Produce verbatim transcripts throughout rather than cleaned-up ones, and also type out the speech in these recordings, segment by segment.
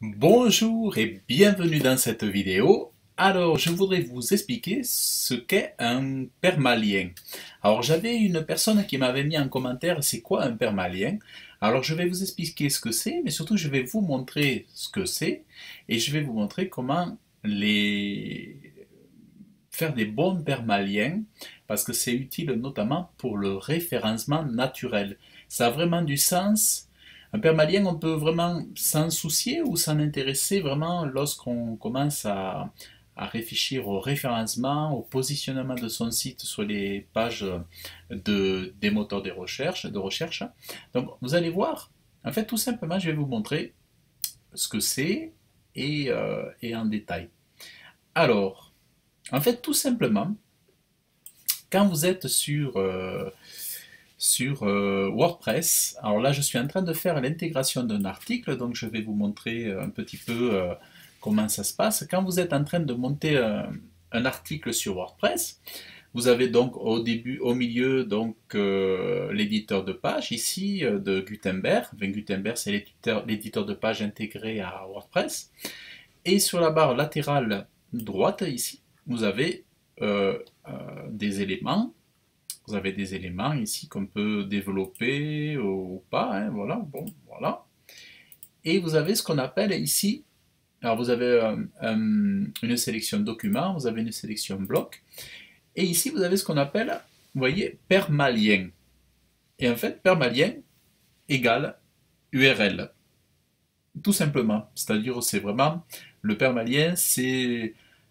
Bonjour et bienvenue dans cette vidéo. Alors, je voudrais vous expliquer ce qu'est un permalien. Alors, j'avais une personne qui m'avait mis en commentaire c'est quoi un permalien. Alors, je vais vous expliquer ce que c'est, mais surtout je vais vous montrer ce que c'est et je vais vous montrer comment les faire des bons permaliens parce que c'est utile notamment pour le référencement naturel. Ça a vraiment du sens. Un permalien, on peut vraiment s'en soucier ou s'en intéresser vraiment lorsqu'on commence à, à réfléchir au référencement, au positionnement de son site sur les pages de, des moteurs de recherche, de recherche. Donc vous allez voir, en fait tout simplement je vais vous montrer ce que c'est et, euh, et en détail. Alors, en fait tout simplement, quand vous êtes sur... Euh, sur euh, WordPress. Alors là, je suis en train de faire l'intégration d'un article, donc je vais vous montrer un petit peu euh, comment ça se passe. Quand vous êtes en train de monter un, un article sur WordPress, vous avez donc au début, au milieu, donc euh, l'éditeur de page ici euh, de Gutenberg. Enfin, Gutenberg, c'est l'éditeur de page intégré à WordPress. Et sur la barre latérale droite ici, vous avez euh, euh, des éléments. Vous avez des éléments ici qu'on peut développer ou pas, hein, voilà, bon, voilà. Et vous avez ce qu'on appelle ici, alors vous avez euh, euh, une sélection documents, vous avez une sélection bloc, et ici vous avez ce qu'on appelle, vous voyez, permalien. Et en fait, permalien égale U R L, tout simplement. C'est-à-dire, c'est vraiment, le permalien, c'est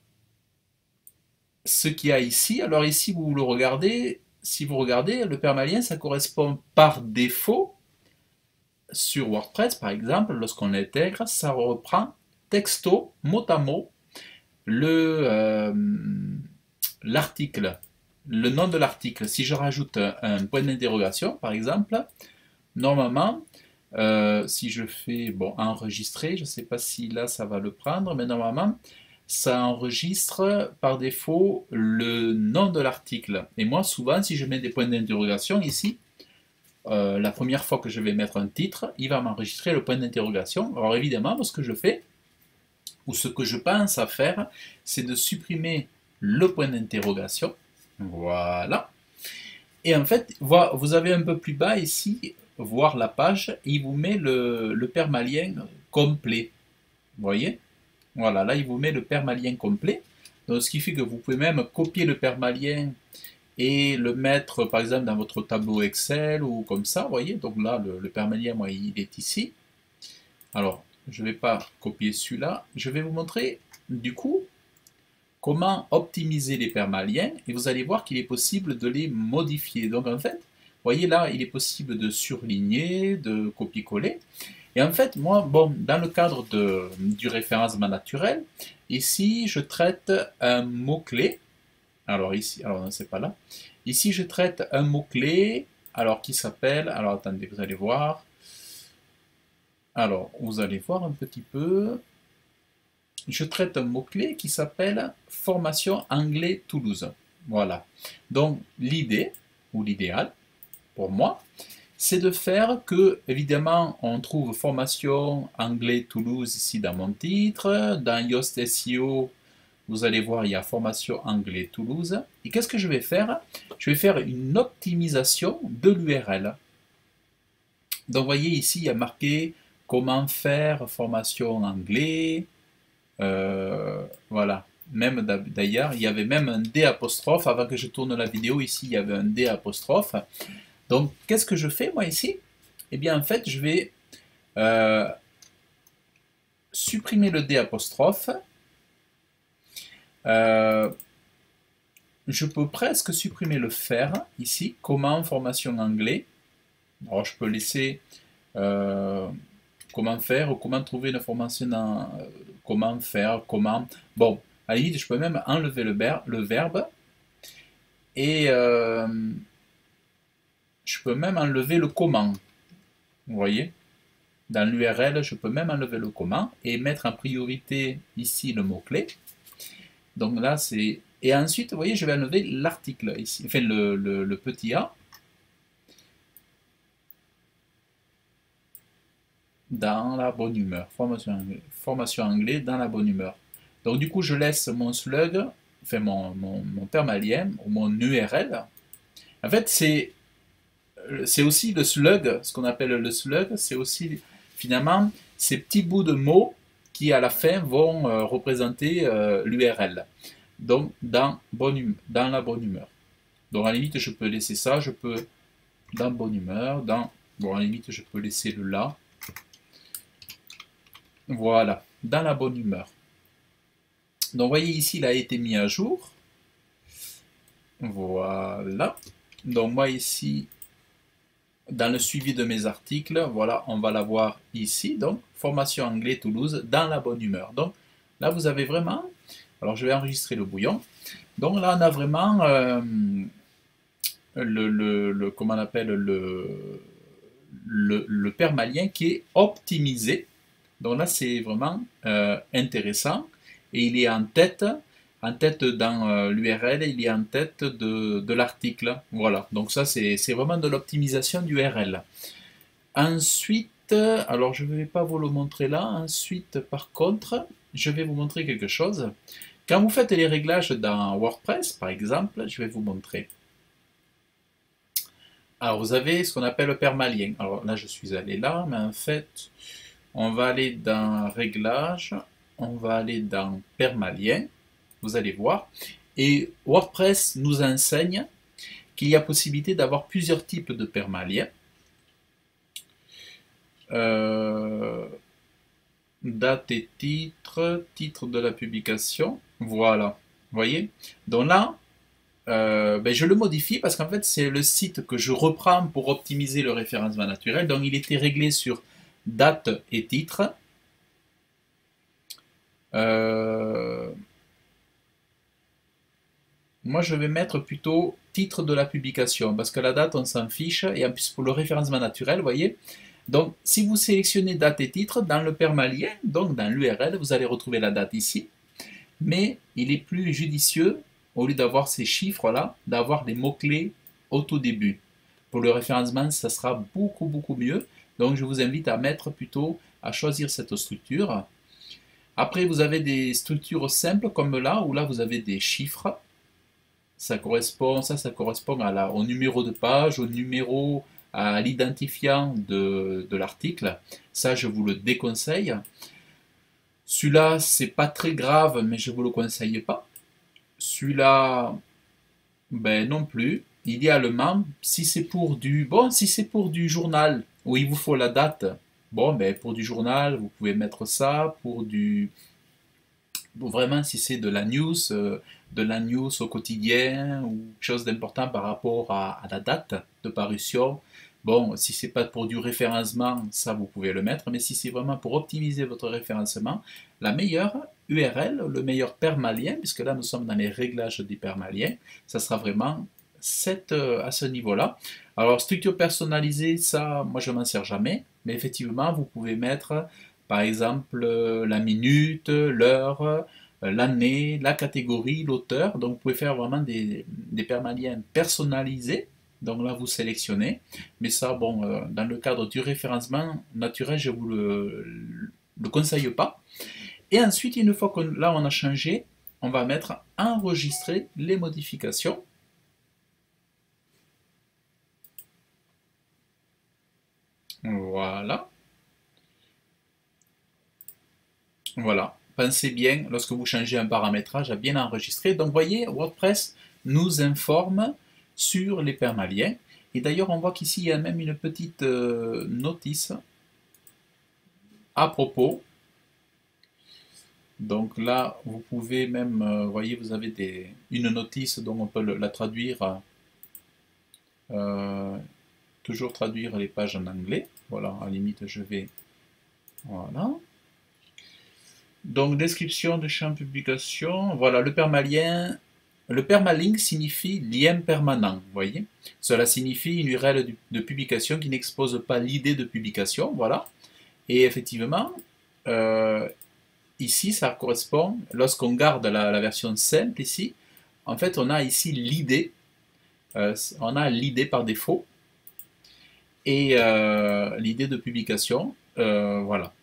ce qu'il y a ici. Alors ici, vous le regardez, si vous regardez, le permalien, ça correspond par défaut, sur WordPress par exemple, lorsqu'on l'intègre, ça reprend texto, mot à mot, le, euh, l'article, le nom de l'article. Si je rajoute un, un point d'interrogation, par exemple, normalement, euh, si je fais, bon, enregistrer, je ne sais pas si là ça va le prendre, mais normalement, ça enregistre par défaut le nom de l'article. Et moi, souvent, si je mets des points d'interrogation ici, euh, la première fois que je vais mettre un titre, il va m'enregistrer le point d'interrogation. Alors évidemment, ce que je fais, ou ce que je pense à faire, c'est de supprimer le point d'interrogation. Voilà. Et en fait, vous avez un peu plus bas ici, voir la page, il vous met le, le permalien complet. Vous voyez? Voilà, là il vous met le permalien complet. Donc, ce qui fait que vous pouvez même copier le permalien et le mettre par exemple dans votre tableau Excel ou comme ça, vous voyez. Donc là, le, le permalien, moi, il est ici. Alors, je ne vais pas copier celui-là. Je vais vous montrer, du coup, comment optimiser les permaliens. Et vous allez voir qu'il est possible de les modifier. Donc en fait, vous voyez là, il est possible de surligner, de copier-coller. Et en fait, moi, bon, dans le cadre de, du référencement naturel, ici, je traite un mot-clé. Alors ici, alors non, c'est pas là. Ici, je traite un mot-clé, alors qui s'appelle, alors attendez, vous allez voir. Alors, vous allez voir un petit peu. Je traite un mot-clé qui s'appelle formation anglais Toulouse. Voilà. Donc, l'idée, ou l'idéal, pour moi, c'est de faire que, évidemment, on trouve formation anglais Toulouse ici dans mon titre. Dans Yoast S E O, vous allez voir, il y a formation anglais Toulouse. Et qu'est-ce que je vais faire? Je vais faire une optimisation de l'U R L. Donc, vous voyez ici, il y a marqué comment faire formation anglais. Euh, voilà. Même d'ailleurs, il y avait même un D apostrophe. Avant que je tourne la vidéo, ici, il y avait un D apostrophe. Donc, qu'est-ce que je fais, moi, ici? Eh bien, en fait, je vais euh, supprimer le D apostrophe. Euh, je peux presque supprimer le faire, ici, comment formation anglais. Alors, je peux laisser euh, comment faire ou comment trouver une formation dans euh, comment faire, comment... Bon, à la limite, je peux même enlever le, le verbe et... Euh, je peux même enlever le comment. Vous voyez? Dans l'U R L, je peux même enlever le comment et mettre en priorité ici le mot-clé. Donc là, c'est... Et ensuite, vous voyez, je vais enlever l'article ici, enfin le, le, le petit a. dans la bonne humeur. Formation anglais, formation anglais dans la bonne humeur. Donc du coup, je laisse mon slug, enfin mon, mon, mon permalien ou mon U R L. En fait, c'est c'est aussi le slug, ce qu'on appelle le slug, c'est aussi finalement ces petits bouts de mots qui à la fin vont euh, représenter euh, l'U R L. Donc dans, bonne hum- dans la bonne humeur. Donc à la limite, je peux laisser ça, je peux dans bonne humeur, dans, bon à la limite, je peux laisser le là. Voilà, dans la bonne humeur. Donc, vous voyez ici, il a été mis à jour. Voilà. Donc, moi ici, dans le suivi de mes articles, voilà, on va l'avoir ici. Donc, formation anglais Toulouse, dans la bonne humeur. Donc, là, vous avez vraiment... Alors, je vais enregistrer le bouillon. Donc, là, on a vraiment euh, le, le, le, comment on appelle, le, le, le permalien qui est optimisé. Donc là, c'est vraiment euh, intéressant. Et il est en tête, en tête dans euh, l'U R L, il est en tête de, de l'article. Voilà, donc ça, c'est vraiment de l'optimisation du U R L. Ensuite, alors je ne vais pas vous le montrer là. Ensuite, par contre, je vais vous montrer quelque chose. Quand vous faites les réglages dans WordPress, par exemple, je vais vous montrer. Alors, vous avez ce qu'on appelle le permalien. Alors là, je suis allé là, mais en fait, on va aller dans Réglages, on va aller dans Permalien, vous allez voir. Et WordPress nous enseigne qu'il y a possibilité d'avoir plusieurs types de permaliens. Euh, date et titre, titre de la publication, voilà. Vous voyez? Donc là, euh, ben je le modifie parce qu'en fait, c'est le site que je reprends pour optimiser le référencement naturel. Donc il était réglé sur date et titre. Euh, moi, je vais mettre plutôt titre de la publication, parce que la date, on s'en fiche, et en plus pour le référencement naturel, vous voyez. Donc, si vous sélectionnez date et titre, dans le permalien, donc dans l'U R L, vous allez retrouver la date ici, mais il est plus judicieux, au lieu d'avoir ces chiffres-là, d'avoir des mots-clés au tout début. Pour le référencement, ça sera beaucoup, beaucoup mieux. Donc, je vous invite à mettre plutôt, à choisir cette structure. Après, vous avez des structures simples comme là, où là, vous avez des chiffres. Ça correspond, ça, ça correspond à la, au numéro de page, au numéro, à l'identifiant de, de l'article. Ça, je vous le déconseille. Celui-là, c'est pas très grave, mais je vous le conseille pas. Celui-là, ben non plus. Idéalement, si c'est pour du, bon, si c'est pour du journal où il vous faut la date, bon, ben pour du journal, vous pouvez mettre ça. Pour du, vraiment, si c'est de la news, euh, de la news au quotidien ou quelque chose d'important par rapport à, à la date de parution, bon, si c'est pas pour du référencement, ça vous pouvez le mettre, mais si c'est vraiment pour optimiser votre référencement, la meilleure U R L, le meilleur permalien, puisque là nous sommes dans les réglages des permaliens, ça sera vraiment cette, euh, à ce niveau-là. Alors, structure personnalisée, ça, moi je m'en sers jamais, mais effectivement, vous pouvez mettre par exemple, euh, la minute, l'heure, euh, l'année, la catégorie, l'auteur. Donc, vous pouvez faire vraiment des, des permaliens personnalisés. Donc là, vous sélectionnez. Mais ça, bon, euh, dans le cadre du référencement naturel, je ne vous le, le conseille pas. Et ensuite, une fois que là, on a changé, on va mettre enregistrer les modifications. Voilà. Voilà. Pensez bien, lorsque vous changez un paramétrage, à bien enregistrer. Donc, vous voyez, WordPress nous informe sur les permaliens. Et d'ailleurs, on voit qu'ici, il y a même une petite euh, notice à propos. Donc là, vous pouvez même, euh, vous voyez, vous avez des, une notice, donc on peut le, la traduire, euh, toujours traduire les pages en anglais. Voilà, à la limite, je vais, voilà. Donc, description de champ publication. Voilà, le permalien. Le permalink signifie lien permanent, vous voyez. Cela signifie une U R L de publication qui n'expose pas l'idée de publication, voilà. Et effectivement, euh, ici, ça correspond, lorsqu'on garde la, la version simple ici, en fait, on a ici l'idée, euh, on a l'idée par défaut, et euh, l'idée de publication. Euh, voilà.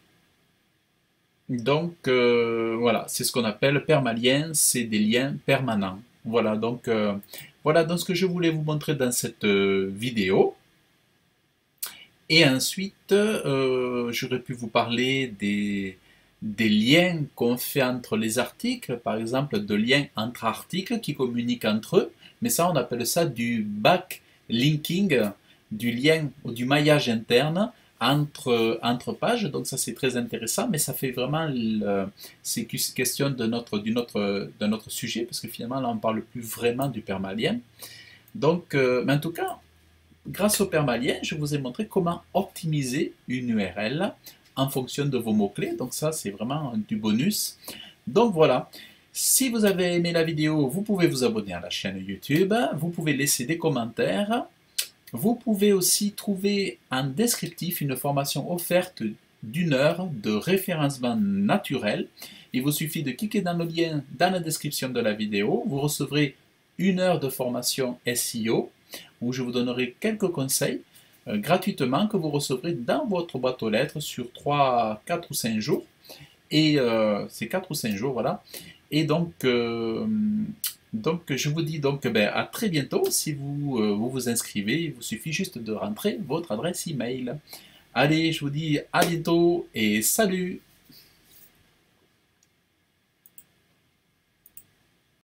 Donc, euh, voilà, c'est ce qu'on appelle permalien, c'est des liens permanents. Voilà, donc, euh, voilà donc ce que je voulais vous montrer dans cette euh, vidéo. Et ensuite, euh, j'aurais pu vous parler des, des liens qu'on fait entre les articles, par exemple, de liens entre articles qui communiquent entre eux, mais ça, on appelle ça du backlinking, du lien ou du maillage interne entre, entre pages. Donc ça, c'est très intéressant, mais ça fait vraiment, le, c'est question de notre, du notre, de notre sujet, parce que finalement, là, on ne parle plus vraiment du permalien. Donc, euh, mais en tout cas, grâce au permalien, je vous ai montré comment optimiser une U R L en fonction de vos mots-clés. Donc ça, c'est vraiment du bonus. Donc voilà. Si vous avez aimé la vidéo, vous pouvez vous abonner à la chaîne YouTube. Vous pouvez laisser des commentaires. Vous pouvez aussi trouver en descriptif une formation offerte d'une heure de référencement naturel. Il vous suffit de cliquer dans le lien dans la description de la vidéo. Vous recevrez une heure de formation S E O où je vous donnerai quelques conseils euh, gratuitement que vous recevrez dans votre boîte aux lettres sur trois, quatre ou cinq jours. Et euh, c'est quatre ou cinq jours, voilà. Et donc, euh, donc je vous dis donc ben, à très bientôt. Si vous, euh, vous vous inscrivez, il vous suffit juste de rentrer votre adresse email. Allez, je vous dis à bientôt et salut!